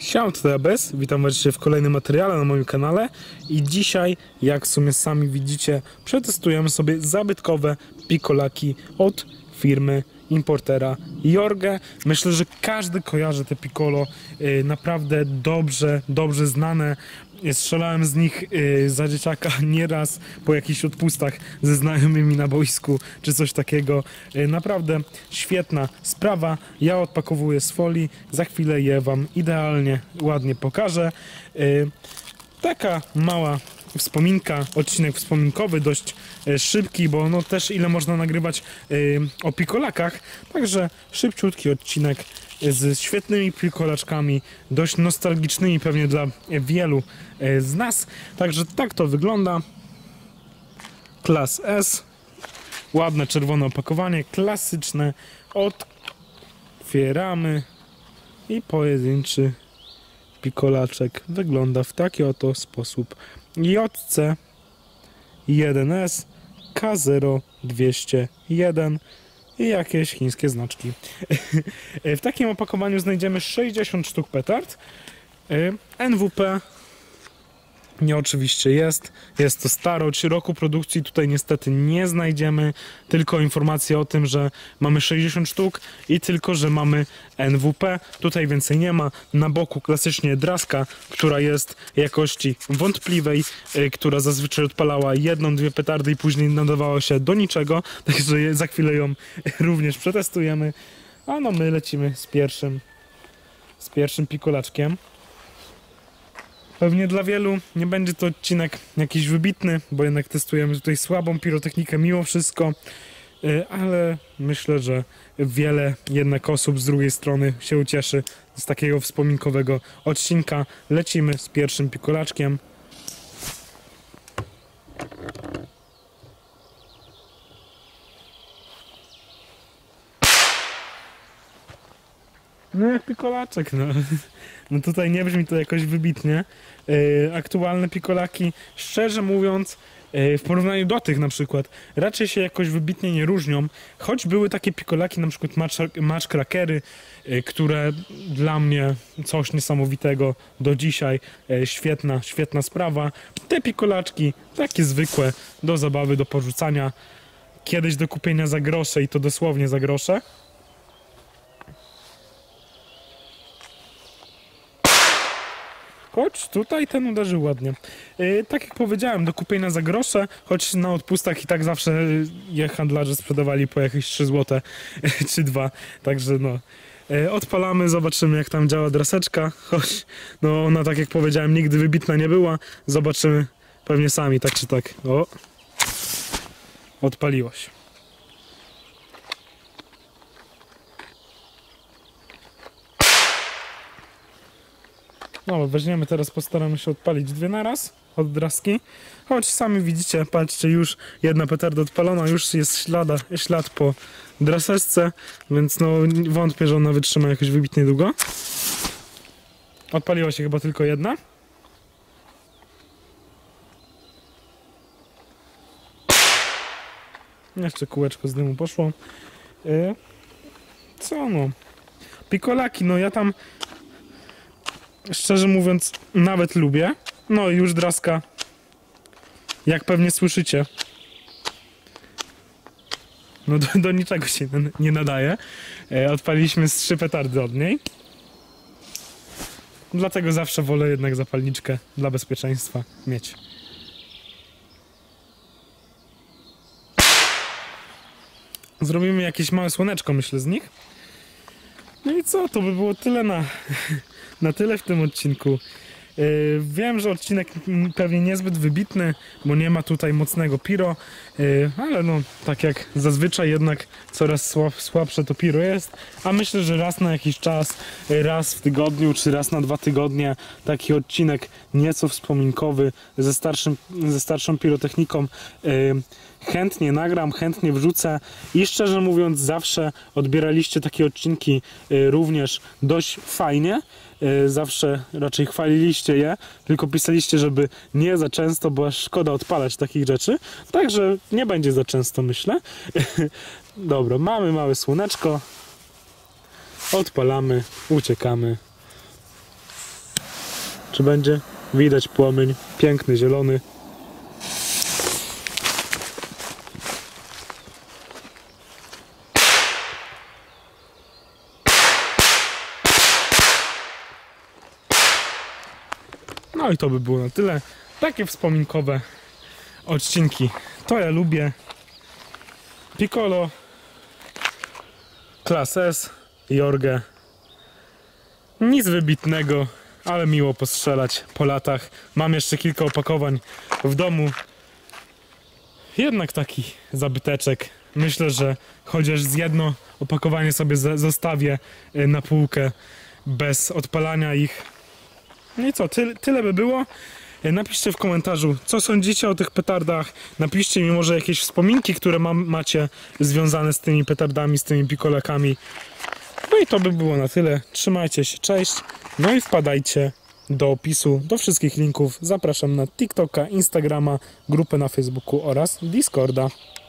Siema, tutaj Abes, witam was dzisiaj w kolejnym materiale na moim kanale i dzisiaj, jak w sumie sami widzicie, przetestujemy sobie zabytkowe pikolaki od firmy importera Jorge. Myślę, że każdy kojarzy te piccolo, naprawdę dobrze znane. Strzelałem z nich za dzieciaka nieraz po jakichś odpustach ze znajomymi na boisku czy coś takiego. Naprawdę świetna sprawa. Ja odpakowuję z folii, za chwilę je wam idealnie, ładnie pokażę. Taka mała wspominka, odcinek wspominkowy, dość szybki, bo no też ile można nagrywać o pikolakach, także szybciutki odcinek z świetnymi pikolaczkami, dość nostalgicznymi pewnie dla wielu z nas. Także tak to wygląda. Klas S, ładne czerwone opakowanie, klasyczne. Otwieramy i pojedynczy pikolaczek wygląda w taki oto sposób. JC 1S K0201 i jakieś chińskie znaczki. W takim opakowaniu znajdziemy 60 sztuk petard. NWP nie oczywiście jest to starość, roku produkcji tutaj niestety nie znajdziemy, tylko informacje o tym, że mamy 60 sztuk i tylko, że mamy NWP, tutaj więcej nie ma. Na boku klasycznie draska, która jest jakości wątpliwej, która zazwyczaj odpalała jedną, dwie petardy i później nadawała się do niczego, także za chwilę ją również przetestujemy, a no my lecimy z pierwszym pikolaczkiem. Pewnie dla wielu nie będzie to odcinek jakiś wybitny, bo jednak testujemy tutaj słabą pirotechnikę mimo wszystko, ale myślę, że wiele jednak osób z drugiej strony się ucieszy z takiego wspominkowego odcinka. Lecimy z pierwszym pikolaczkiem. No jak pikolaczek, no. No tutaj nie brzmi to jakoś wybitnie. Aktualne pikolaki, szczerze mówiąc, w porównaniu do tych na przykład, raczej się jakoś wybitnie nie różnią, choć były takie pikolaki, na przykład matchcrackery, które dla mnie coś niesamowitego do dzisiaj, świetna sprawa. Te pikolaczki, takie zwykłe, do zabawy, do porzucania, kiedyś do kupienia za grosze i to dosłownie za grosze. Choć tutaj ten uderzył ładnie. Tak jak powiedziałem, do kupienia za grosze, choć na odpustach i tak zawsze je handlarze sprzedawali po jakieś 3 zł czy 2. Także no, odpalamy, zobaczymy jak tam działa draseczka, choć no ona, tak jak powiedziałem, nigdy wybitna nie była. Zobaczymy pewnie sami, tak czy tak. O, odpaliło się. No, weźmiemy teraz, postaramy się odpalić 2 na raz od draski. Choć sami widzicie, patrzcie, już jedna petarda odpalona, już jest ślad po draseczce, więc no wątpię, że ona wytrzyma jakoś wybitnie długo. Odpaliła się chyba tylko jedna. Jeszcze kółeczko z dymu poszło. Co no? Pikolaki, no ja tam szczerze mówiąc nawet lubię. No i już draska, jak pewnie słyszycie, no do niczego się nie nadaje. Odpaliliśmy z 3 petardy od niej. Dlatego zawsze wolę jednak zapalniczkę dla bezpieczeństwa mieć. Zrobimy jakieś małe słoneczko, myślę, z nich. No i co, to by było tyle na tyle w tym odcinku. Wiem, że odcinek pewnie niezbyt wybitny, bo nie ma tutaj mocnego piro, ale no tak jak zazwyczaj jednak coraz słabsze to piro jest, a myślę, że raz na jakiś czas, raz w tygodniu czy raz na 2 tygodnie taki odcinek nieco wspominkowy ze starszą pirotechniką chętnie nagram, chętnie wrzucę i szczerze mówiąc zawsze odbieraliście takie odcinki również dość fajnie. Zawsze raczej chwaliliście je, tylko pisaliście, żeby nie za często, bo aż szkoda odpalać takich rzeczy. Także nie będzie za często, myślę. Dobra, mamy małe słoneczko. Odpalamy, uciekamy. czy będzie widać płomień, piękny, zielony. No i to by było na tyle. Takie wspominkowe odcinki. To ja lubię. Piccolo, Class S, Jorge. Nic wybitnego, ale miło postrzelać po latach. Mam jeszcze kilka opakowań w domu. Jednak taki zabyteczek. Myślę, że chociaż z jedno opakowanie sobie zostawię na półkę bez odpalania ich. No i co, tyle by było. Napiszcie w komentarzu, co sądzicie o tych petardach. Napiszcie mi może jakieś wspominki, które macie związane z tymi petardami, z tymi pikolakami. No i to by było na tyle. Trzymajcie się, cześć. No i wpadajcie do opisu, do wszystkich linków. Zapraszam na TikToka, Instagrama, grupę na Facebooku oraz Discorda.